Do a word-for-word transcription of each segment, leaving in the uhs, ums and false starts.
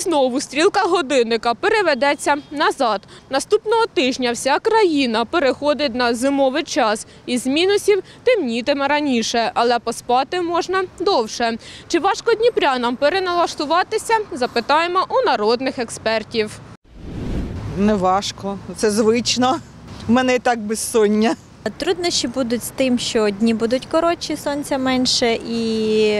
знову стрілка годинника переведеться назад. Наступного тижня вся країна переходить на зимовий час. Із мінусів темнітиме раніше, але поспати можна довше. Чи важко дніпрянам переналаштуватися? Запитаємо у народних експертів. Не важко, це звично. У мене і так безсоння. Труднощі будуть з тим, що дні будуть коротші, сонця менше і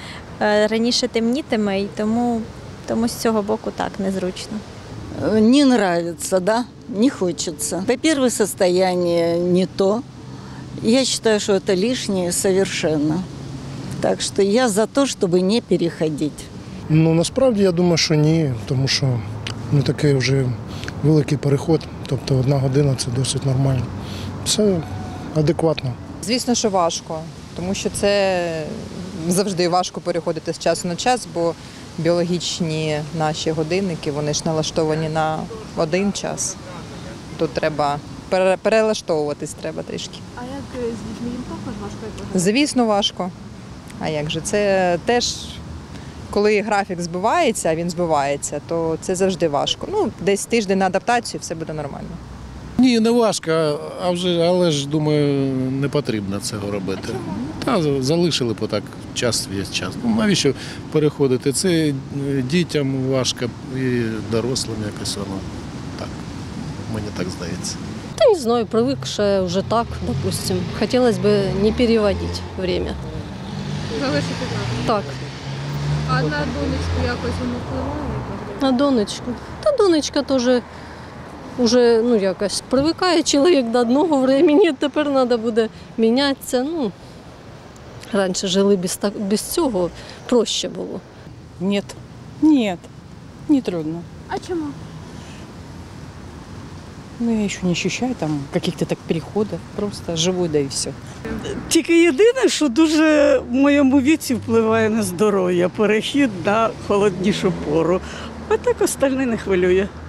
раніше темнітиме, і тому, тому з цього боку так незручно. Не нравится, да, не хочется. Во-первых, состояние не то. Я считаю, что это лишнее совершенно. Так що я за те, щоб не переходити. Ну, насправді, я думаю, що ні, тому що не такий вже великий переход, тобто одна година – це досить нормально. Це адекватно. Звісно, що важко, тому що це завжди важко переходити з часу на час, бо біологічні наші годинники, вони ж налаштовані на один час. Тут треба перелаштовуватись треба трішки. А як з дітьми їм також важко? Звісно, важко. А як же? Це теж, коли графік збивається, а він збивається, то це завжди важко. Ну, десь тиждень на адаптацію, все буде нормально. Ні, не важко, а вже, але ж, думаю, не потрібно цього робити. Та залишили б так час весь час. Ну, навіщо переходити? Це дітям важко і дорослим якось воно так. Мені так здається. Да не знаю, привыкшая уже так, допустим. Хотелось бы не переводить время. Залишити так. Так, А на донечку якось воно впливає? на донечку. Та донечка теж уже, ну, якось привикає чоловік до одного времени, тепер треба буде мінятися. Ну, раніше жили без, так, без цього, проще було. Нет, нет, не трудно. А чому? Ну, я еще не ощущаю там каких-то так переходов, просто живу, да и все. Тільки єдине, що дуже в моєму віці впливає на здоров'я, перехід на холоднішу пору. А так остальне не хвилює.